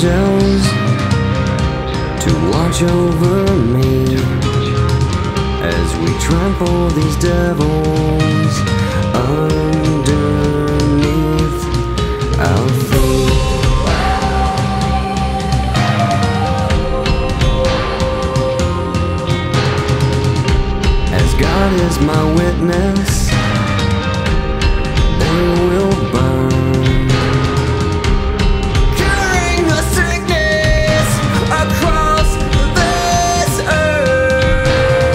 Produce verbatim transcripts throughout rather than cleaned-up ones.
angels to watch over me as we trample these devils underneath our feet. As God is my witness, they will burn, curing the sickness across this earth.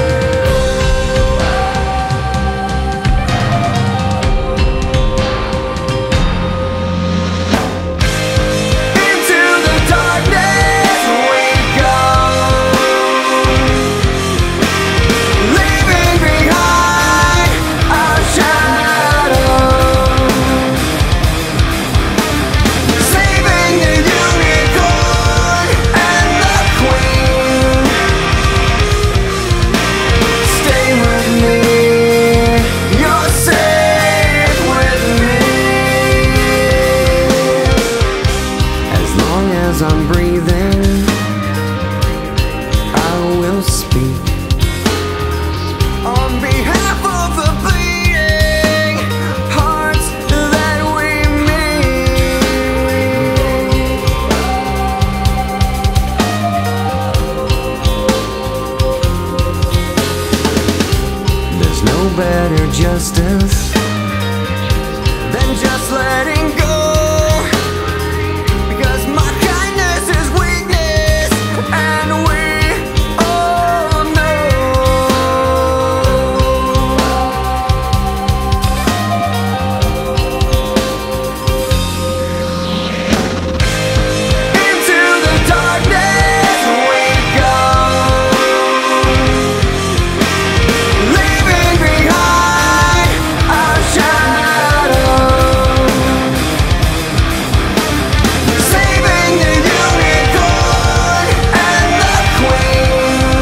Into the darkness we go, leaving behind our shadows, saving the unicorn and the queen. Stay with me, you're safe with me. As long as I'm breathing, I will speak on behalf of the bleeding hearts that we meet. There's no better justice than just letting go, because my kindness is weakness, and we all know. Into the darkness we go, leaving behind our shadows, saving the unicorn and the queen.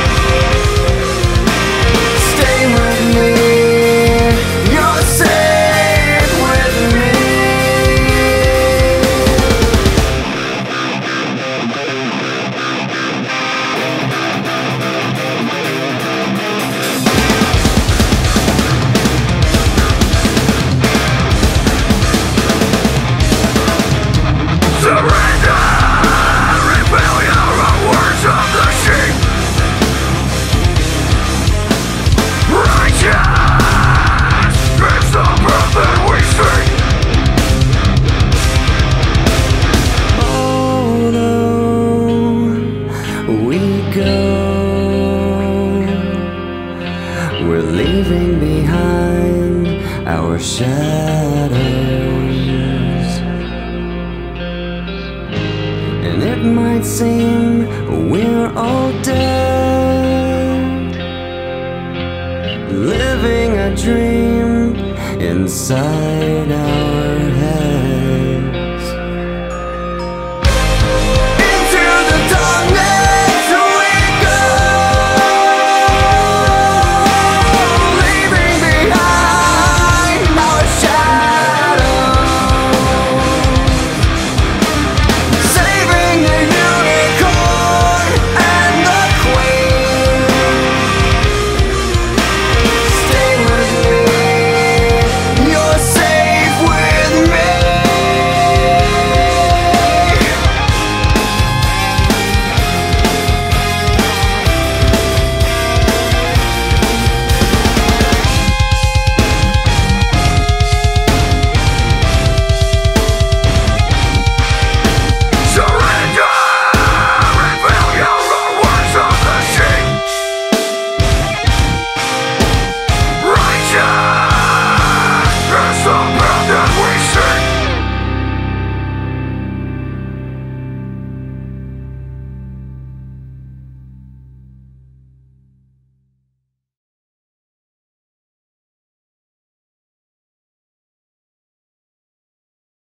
Stay with me, you're safe with me. Surrender, rebellion, the words of the sheep. Righteous is the breath that we see. Although we go, we're leaving behind our shadows. And it might seem we're all dead, living a dream inside